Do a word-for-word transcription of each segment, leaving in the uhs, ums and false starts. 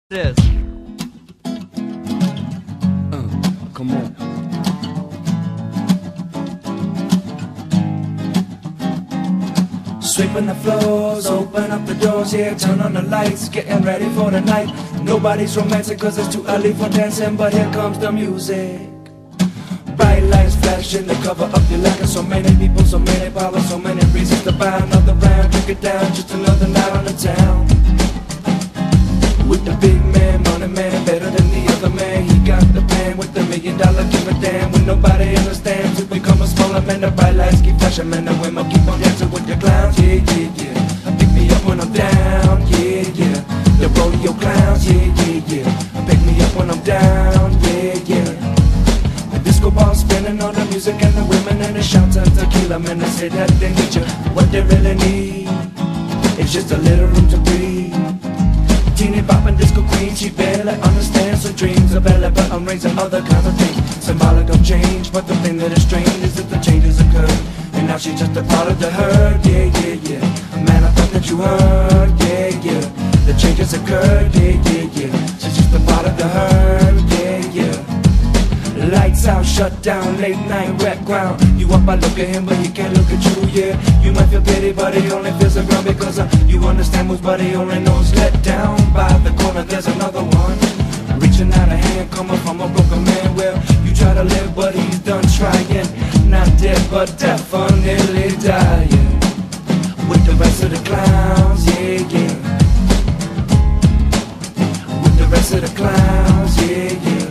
It is. Uh, come on. Sweeping the floors, open up the doors, yeah, turn on the lights, getting ready for the night. Nobody's romantic cause it's too early for dancing, but here comes the music. Bright lights flashing to cover up your lack of so many people, so many powers, so many reasons to buy another round. Drink it down, just another night on the town. With the big man, money man, better than the other man. He got the plan with the million dollar, give a damn when nobody understands. To become a smaller man, the bright lights keep flashing, man, the women keep on dancing with the clowns. Yeah, yeah, yeah. Pick me up when I'm down, yeah, yeah. The rodeo clowns, yeah, yeah, yeah. Pick me up when I'm down, yeah, yeah. The disco ball spinning on the music and the women and the shots of tequila, man, they say that they need you. What they really need is just a little room to breathe. Teeny boppin' disco queen, she barely understands her dreams of Bella, but I'm raising other kinds of things, symbolic of change. But the thing that is strange is that the changes occurred, and now she's just a part of the herd. Yeah, yeah, yeah. Man, I thought that you heard. Yeah, yeah. The changes occurred. Yeah, yeah, yeah. She's just a part of the herd. Yeah, yeah. Lights out, shut down, late night, wet ground. You up, I look at him, but he can't look at you, yeah. You might feel pity, but he only feels the ground because uh, you understand moves, but he only knows let down. By the corner, there's another one, reaching out a hand, coming from a broken man. Well, you try to live, but he's done trying. Not dead, but definitely dying. With the rest of the clowns, yeah, yeah. With the rest of the clowns, yeah, yeah.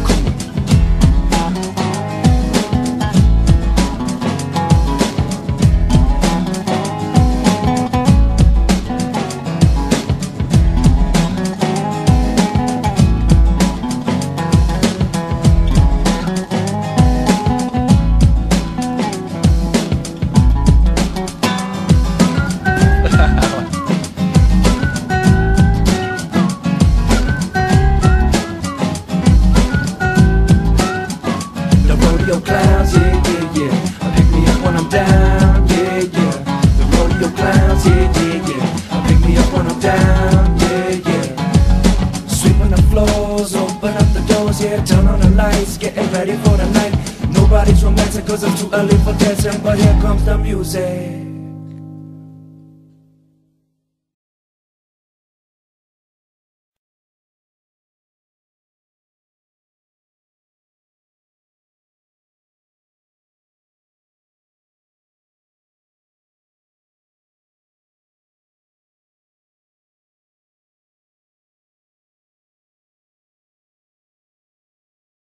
Rodeo clowns, yeah, yeah, yeah. Pick me up when I'm down, yeah, yeah. The rodeo clowns, yeah, yeah, yeah. Pick me up when I'm down, yeah, yeah. Sweeping the floors, open up the doors, yeah. Turn on the lights, getting ready for the night. Nobody's romantic cause it's too early for dancing, but here comes the music.